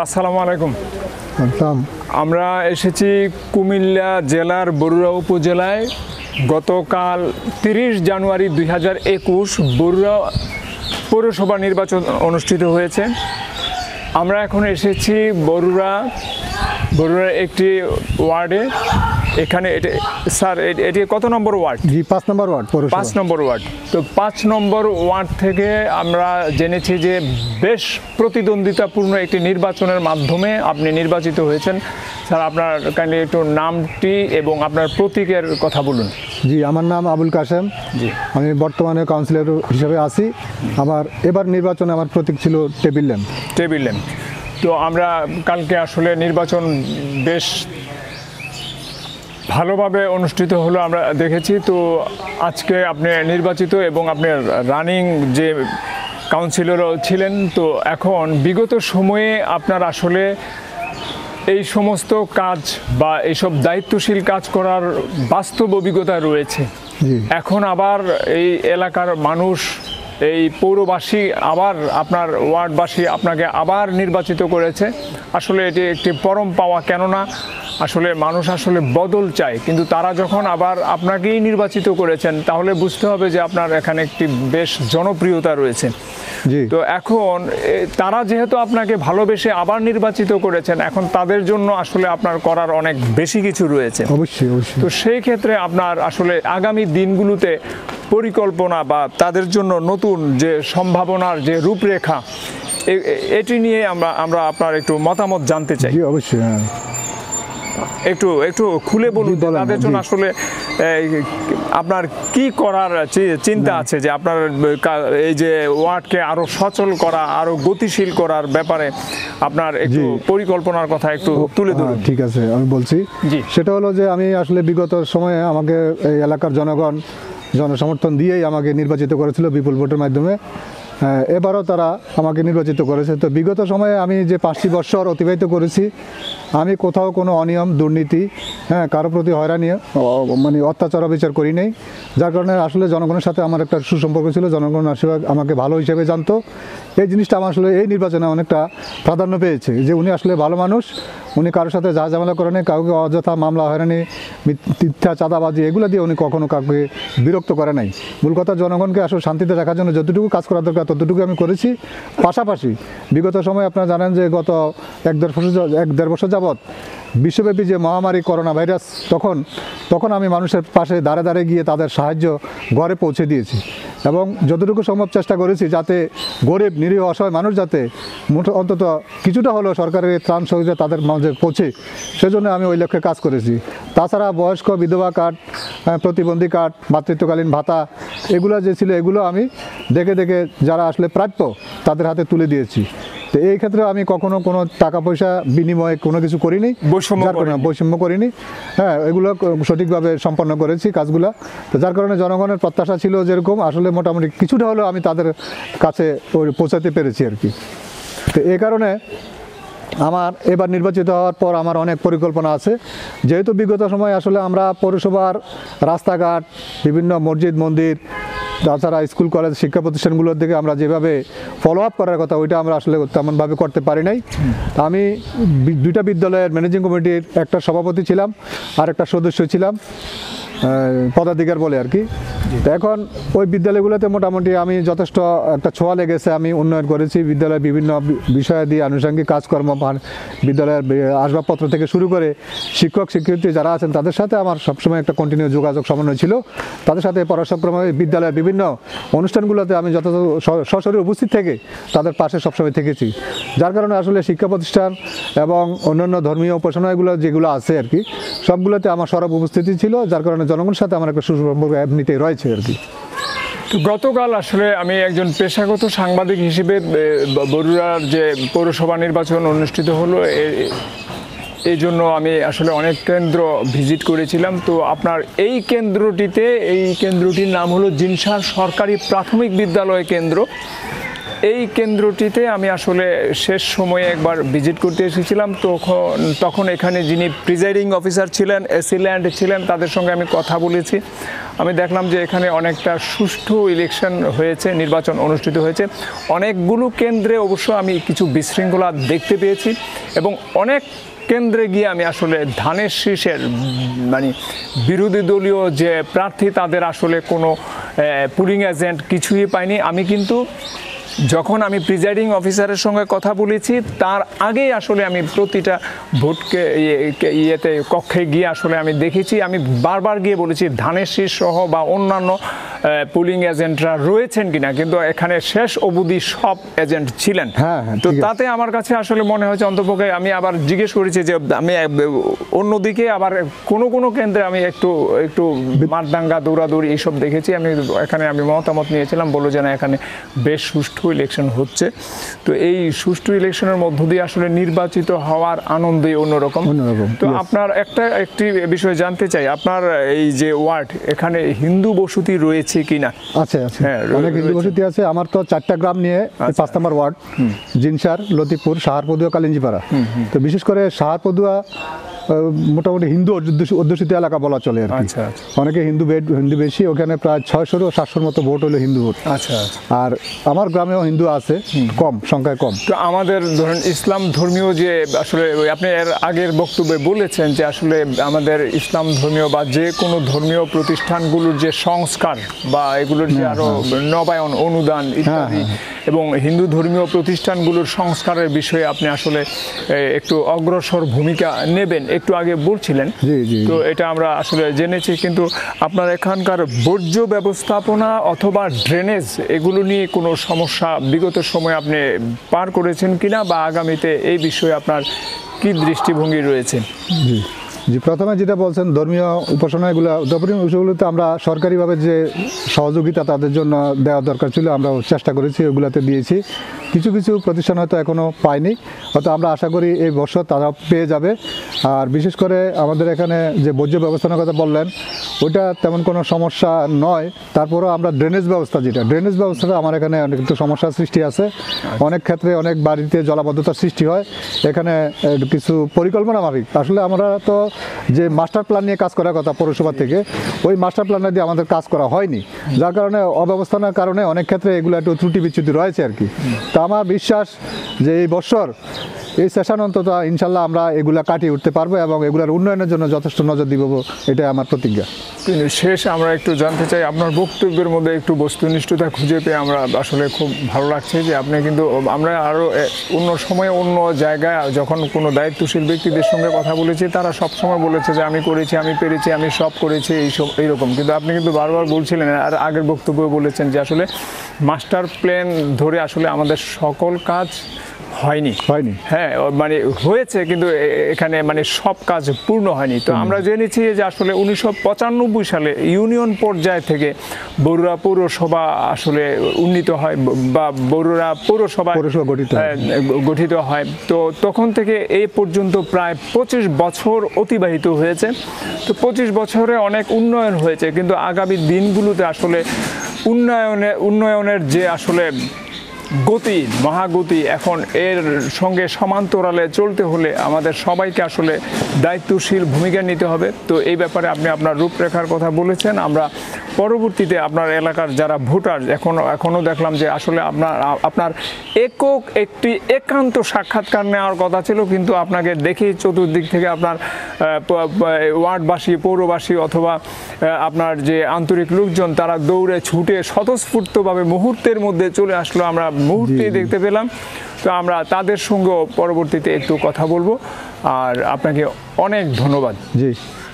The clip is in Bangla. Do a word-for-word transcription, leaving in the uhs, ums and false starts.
আসসালামু আলাইকুম। আসসালাম। আমরা এসেছি কুমিল্লা জেলার বরুড়া উপজেলায়। গতকাল তিরিশ জানুয়ারি দুই হাজার একুশ বরুড়া পৌরসভা নির্বাচন অনুষ্ঠিত হয়েছে। আমরা এখন এসেছি বরুড়া বরুড়ার একটি ওয়ার্ডে। এখানে এটি স্যার এটি কত নম্বর ওয়ার্ড? জি পাঁচ নম্বর ওয়ার্ড। পাঁচ নম্বর ওয়ার্ড। তো পাঁচ নম্বর ওয়ার্ড থেকে আমরা জেনেছি যে বেশ প্রতিদ্বন্দ্বিতাপূর্ণ একটি নির্বাচনের মাধ্যমে আপনি নির্বাচিত হয়েছেন। স্যার আপনার কাইন্ডলি একটু নামটি এবং আপনার প্রতীকের কথা বলুন। জি আমার নাম আবুল কাশেম। জি আমি বর্তমানে কাউন্সিলর হিসেবে আছি। আমার এবার নির্বাচনে আমার প্রতীক ছিল টেবিল ল্যাম্প। Table lamp. তো আমরা কালকে আসলে নির্বাচন বেশ ভালোভাবে অনুষ্ঠিত হলো আমরা দেখেছি। তো আজকে আপনি নির্বাচিত এবং আপনি রানিং যে কাউন্সিলরও ছিলেন। তো এখন বিগত সময়ে আপনার আসলে এই সমস্ত কাজ বা এইসব দায়িত্বশীল কাজ করার বাস্তব অভিজ্ঞতা রয়েছে। এখন আবার এই এলাকার মানুষ, এই পৌরবাসী আবার আপনার ওয়ার্ডবাসী আপনাকে আবার নির্বাচিত করেছে। আসলে এটি একটি পরম পাওয়া, কেননা আসলে মানুষ আসলে বদল চায়, কিন্তু তারা যখন আবার আপনাকেই নির্বাচিত করেছেন তাহলে বুঝতে হবে যে আপনার এখানে একটি বেশ জনপ্রিয়তা রয়েছে। তো এখন তারা যেহেতু আপনাকে ভালোবেসে আবার নির্বাচিত করেছেন, এখন তাদের জন্য আসলে আপনার করার অনেক বেশি কিছু রয়েছে। অবশ্যই অবশ্যই। তো সেই ক্ষেত্রে আপনার আসলে আগামী দিনগুলোতে পরিকল্পনা বা তাদের জন্য নতুন যে সম্ভাবনার যে রূপরেখা, এটি নিয়ে আমরা আমরা আপনার একটু মতামত জানতে চাই। জি অবশ্যই। হ্যাঁ একটু একটু খুলে বলুন তাদের জন্য আসলে আপনার কি করার চিন্তা আছে, যে আপনার এই যে ওয়ার্ডকে আরো সচল করা, আরো গতিশীল করার ব্যাপারে আপনার একটু পরিকল্পনার কথা একটু তুলে ধরুন। ঠিক আছে, আমি বলছি। জি সেটা হলো যে আমি আসলে বিগত সময়ে আমাকে এই এলাকার জনগণ জনসমর্থন দিয়েই আমাকে নির্বাচিত করেছিল বিপুল ভোটের মাধ্যমে। এবারও তারা আমাকে নির্বাচিত করেছে। তো বিগত সময়ে আমি যে পাঁচটি বছর অতিবাহিত করেছি, আমি কোথাও কোনো অনিয়ম দুর্নীতি, হ্যাঁ কারো প্রতি হয়রানি মানে অত্যাচার অবিচার করি নাই। যার কারণে আসলে জনগণের সাথে আমার একটা সুসম্পর্ক ছিল। জনগণ আসলে আমাকে ভালো হিসেবে জানতো। এই জিনিসটা আমার আসলে এই নির্বাচনে অনেকটা প্রাধান্য পেয়েছে, যে উনি আসলে ভালো মানুষ। উনি কারোর সাথে যা ঝামেলা করে নেই, কাউকে অযথা মামলা হয়রানি, মিথ্যা চাঁদাবাজি এগুলো দিয়ে উনি কখনো কাউকে বিরক্ত করে নাই। মূল কথা জনগণকে আসলে শান্তিতে রাখার জন্য যতটুকু কাজ করা দরকার ততটুকু আমি করেছি। পাশাপাশি বিগত সময় আপনারা জানেন যে গত এক দেড় বছর এক দেড় বছর যাবৎ বিশ্বব্যাপী যে মহামারী করোনা ভাইরাস, তখন তখন আমি মানুষের পাশে দাঁড়ে দাঁড়ে গিয়ে তাদের সাহায্য ঘরে পৌঁছে দিয়েছি এবং যতটুকু সম্ভব চেষ্টা করেছি যাতে গরিব নিরীহ অসহায় মানুষ যাতে অন্তত কিছুটা হলেও সরকারের ত্রাণ সহযোগিতা তাদের মাঝে পৌঁছে, সেজন্য আমি ওই লক্ষ্যে কাজ করেছি। তাছাড়া বয়স্ক বিধবা কার্ড, প্রতিবন্ধী কার্ড, মাতৃত্বকালীন ভাতা এগুলো যে ছিল এগুলো আমি দেখে দেখে যারা আসলে প্রাপ্য তাদের হাতে তুলে দিয়েছি। তো এই ক্ষেত্রে আমি কখনো কোনো টাকা পয়সা বিনিময়ে কোনো কিছু করিনি, বৈষম্য করিনি। হ্যাঁ এগুলো সঠিকভাবে সম্পন্ন করেছি কাজগুলো। তো যার কারণে জনগণের প্রত্যাশা ছিল যেরকম, আসলে মোটামুটি কিছুটা হলেও আমি তাদের কাছে পৌঁছাতে পেরেছি আর কি। তো এই কারণে আমার এবার নির্বাচিত হওয়ার পর আমার অনেক পরিকল্পনা আছে। যেহেতু বিগত সময় আসলে আমরা পৌরসভার রাস্তাঘাট, বিভিন্ন মসজিদ মন্দির, তাছাড়া স্কুল কলেজ শিক্ষা প্রতিষ্ঠানগুলোর দিকে আমরা যেভাবে ফলো আপ করার কথা ওইটা আমরা আসলে তেমনভাবে করতে পারি নাই। আমি দুইটা বিদ্যালয়ের ম্যানেজিং কমিটির একটা সভাপতি ছিলাম আর একটা সদস্য ছিলাম, পদাধিকার বলে আর কি। তো এখন ওই বিদ্যালয়গুলোতে মোটামুটি আমি যথেষ্ট একটা ছোঁয়া লেগেছে, আমি উন্নয়ন করেছি। বিদ্যালয়ের বিভিন্ন বিষয় দিয়ে আনুষঙ্গিক কাজকর্ম, বিদ্যালয়ের আসবাবপত্র থেকে শুরু করে শিক্ষক শিক্ষার্থী যারা আছেন তাদের সাথে আমার সবসময় একটা কন্টিনিউ যোগাযোগ সমন্বয় ছিল। তাদের সাথে পরামর্শক্রমে বিদ্যালয়ের বিভিন্ন অনুষ্ঠানগুলোতে আমি যথাযথ সশরীরে উপস্থিত থেকে তাদের পাশে সবসময় থেকেছি। যার কারণে আসলে শিক্ষা প্রতিষ্ঠান এবং অন্যান্য ধর্মীয় উপাসনাগুলো যেগুলো আছে আর কি সবগুলোতে আমার সরব উপস্থিতি ছিল। যার কারণে জনগণের সাথে আমার একটা সুসম্পর্ক এমনিতেই রয়েছে আর কি। তো গতকাল আসলে আমি একজন পেশাগত সাংবাদিক হিসেবে বরুড়ার যে পৌরসভা নির্বাচন অনুষ্ঠিত হলো এই জন্য আমি আসলে অনেক কেন্দ্র ভিজিট করেছিলাম। তো আপনার এই কেন্দ্রটিতে, এই কেন্দ্রটির নাম হলো জিনসার সরকারি প্রাথমিক বিদ্যালয় কেন্দ্র। এই কেন্দ্রটিতে আমি আসলে শেষ সময়ে একবার ভিজিট করতে এসেছিলাম, তখন তখন এখানে যিনি প্রিজাইডিং অফিসার ছিলেন, এসিল্যান্ড ছিলেন, তাদের সঙ্গে আমি কথা বলেছি। আমি দেখলাম যে এখানে অনেকটা সুষ্ঠু ইলেকশন হয়েছে, নির্বাচন অনুষ্ঠিত হয়েছে। অনেকগুলো কেন্দ্রে অবশ্য আমি কিছু বিশৃঙ্খলা দেখতে পেয়েছি এবং অনেক কেন্দ্রে গিয়ে আমি আসলে ধানের শীষের মানে বিরোধী দলীয় যে প্রার্থী তাদের আসলে কোনো পুলিং এজেন্ট কিছুই পাইনি। আমি কিন্তু যখন আমি প্রিজাইডিং অফিসারের সঙ্গে কথা বলেছি তার আগেই আসলে আমি প্রতিটা ভোটকে ইয়েতে কক্ষে গিয়ে আসলে আমি দেখেছি, আমি বারবার গিয়ে বলেছি ধানের শীষ সহ বা অন্যান্য পুলিং এজেন্টরা রয়েছেন কিনা, কিন্তু এখানে শেষ অবধি সব এজেন্ট ছিলেন। হ্যাঁ, হ্যাঁ, তো ঠিক আছে। তাতে আমার কাছে আসলে মনে হয়েছে অন্তপক্ষে আমি আবার জিজ্ঞেস করেছি যে আমি অন্যদিকে আবার কোনো কোনো কেন্দ্রে আমি একটু একটু মারদাঙ্গা দৌড়াদৌড়ি এইসব দেখেছি। আমি এখানে আমি মতামত নিয়েছিলাম, বললো যে না এখানে বেশ সুষ্ঠু ইলেকশন হচ্ছে। তো এই সুষ্ঠু ইলেকশনের মধ্য দিয়ে আসলে নির্বাচিত হওয়ার আনন্দই অন্যরকম। অন্যরকম, তো yes. আপনার একটা একটি বিষয় জানতে চাই, আপনার এই যে ওয়ার্ড এখানে হিন্দু বসতি রয়েছে কিনা? আছে আছে হ্যাঁ, রয়ে- অনেক হিন্দু রয়েছে। বসতি আছে। আমার তো চারটা গ্রাম নিয়ে আচ্ছা। পাঁচ নম্বর ওয়ার্ড, জিনসার, লতিফপুর, সাহারপদুয়া, কালিঞ্জিপাড়া। তো বিশেষ করে সাহারপদুয়া আহ, মোটামুটি হিন্দু অধ্যুষিত- অধ্যুষিত এলাকা বলা চলে আর কি। আচ্ছা আচ্ছা অনেকে হিন্দু বেড হিন্দু বেশি, ওখানে প্রায় ছয়শোর সাতশোর মতো ভোট হলো হিন্দু ভোট। আচ্ছা আচ্ছা। আর আমার গ্রামেও হিন্দু আছে, কম সংখ্যায় কম। তো আমাদের ধরেন ইসলাম ধর্মীয় যে আসলে ওই আপনি এর আগের বক্তব্যে বলেছেন যে আসলে আমাদের ইসলাম ধর্মীয় বা যে কোনো ধর্মীয় প্রতিষ্ঠানগুলোর যে সংস্কার বা এগুলোর যে আরো নবায়ন অনুদান ইত্যাদি এবং হিন্দু ধর্মীয় প্রতিষ্ঠানগুলোর সংস্কারের বিষয়ে আপনি আসলে এ, একটু অগ্রসর ভূমিকা নেবেন একটু আগে বলছিলেন। জি, জি। তো এটা আমরা আসলে জেনেছি, কিন্তু আপনার এখানকার বর্জ্য ব্যবস্থাপনা অথবা ড্রেনেজ এগুলো নিয়ে কোনো সমস্যা বিগত সময়ে আপনি পার করেছেন কিনা বা আগামীতে এই বিষয়ে আপনার কি দৃষ্টিভঙ্গি রয়েছে? জি জি প্রথমে যেটা বলছেন ধর্মীয় উপাসনাগুলো, ধর্মীয় বিষয়গুলোতে আমরা সরকারিভাবে যে সহযোগিতা তাদের জন্য দেওয়া দরকার ছিল আমরা চেষ্টা করেছি, ওগুলাতে দিয়েছি। কিছু কিছু প্রতিষ্ঠান হয়তো এখনও পায়নি, হয়তো আমরা আশা করি এই বছর তারা পেয়ে যাবে। আর বিশেষ করে আমাদের এখানে যে বর্জ্য ব্যবস্থাপনার কথা বললেন ওটা তেমন কোনো সমস্যা নয়। তারপরেও আমরা ড্রেনেজ ব্যবস্থা যেটা ড্রেনেজ ব্যবস্থাটা আমার এখানে অনেক একটু সমস্যার সৃষ্টি আছে। অনেক ক্ষেত্রে অনেক বাড়িতে জলাবদ্ধতার সৃষ্টি হয়। এখানে এ, কিছু পরিকল্পনা মাফিক আসলে আমরা তো যে মাস্টার প্ল্যান নিয়ে কাজ করার কথা পৌরসভা থেকে, ওই মাস্টার প্ল্যানে দিয়ে আমাদের কাজ করা হয়নি, যার কারণে অব্যবস্থার কারণে অনেক ক্ষেত্রে এগুলো একটু ত্রুটি বিচ্যুতি রয়েছে আর কি। তা আমার বিশ্বাস যে এই বছর এই সেশন অন্তত ইনশাল্লাহ আমরা এগুলা কাটিয়ে উঠতে পারবো এবং এগুলার উন্নয়নের জন্য যথেষ্ট নজর দিব, এটাই আমার প্রতিজ্ঞা। কিন্তু শেষ আমরা একটু জানতে চাই আপনার বক্তব্যের মধ্যে একটু বস্তুনিষ্ঠতা খুঁজে পেয়ে আমরা আসলে খুব ভালো লাগছে যে আপনি কিন্তু আমরা আরও অন্য সময়ে অন্য জায়গায় যখন কোনো দায়িত্বশীল ব্যক্তিদের সঙ্গে কথা বলেছি তারা সব সময় বলেছে যে আমি করেছি, আমি পেরেছি, আমি সব করেছি এইসব এইরকম, কিন্তু আপনি কিন্তু বারবার বলছিলেন আর আগের বক্তব্য বলেছেন যে আসলে মাস্টার প্ল্যান ধরে আসলে আমাদের সকল কাজ হয়নি হয়নি হ্যাঁ মানে হয়েছে কিন্তু এ- এখানে মানে সব কাজ পূর্ণ হয়নি। তো আমরা জেনেছি যে আসলে উনিশশো পঁচানব্বই সালে ইউনিয়ন পর্যায় থেকে বরুড়া পৌরসভা আসলে উন্নীত হয় বা বরুড়া পৌরসভা পৌরসভা গঠিত হয়। গঠিত হয়। তো তখন থেকে এই পর্যন্ত প্রায় পঁচিশ বছর অতিবাহিত হয়েছে। তো পঁচিশ বছরে অনেক উন্নয়ন হয়েছে, কিন্তু আগামী দিনগুলোতে আসলে উন্নয়নে উন্নয়নের যে আসলে গতি মহাগতি এখন এর সঙ্গে সমান্তরালে চলতে হলে আমাদের সবাইকে আসলে দায়িত্বশীল ভূমিকা নিতে হবে। তো এই ব্যাপারে আপনি আপনার রূপরেখার কথা বলেছেন। আমরা পরবর্তীতে আপনার এলাকার যারা ভোটার এখনও এখনও দেখলাম যে আসলে আপনার আপনার একক একটি একান্ত সাক্ষাৎকার নেওয়ার কথা ছিল, কিন্তু আপনাকে দেখেই চতুর্দিক থেকে আপনার আহ, প- প- ওয়ার্ডবাসী পৌরবাসী অথবা আহ, আপনার যে আন্তরিক লোকজন তারা দৌড়ে ছুটে স্বতঃস্ফূর্তভাবে মুহূর্তের মধ্যে চলে আসলো, আমরা মুহূর্তেই দেখতে পেলাম। তো আমরা তাদের সঙ্গেও পরবর্তীতে একটু কথা বলবো। আর আপনাকে অনেক ধন্যবাদ। জি।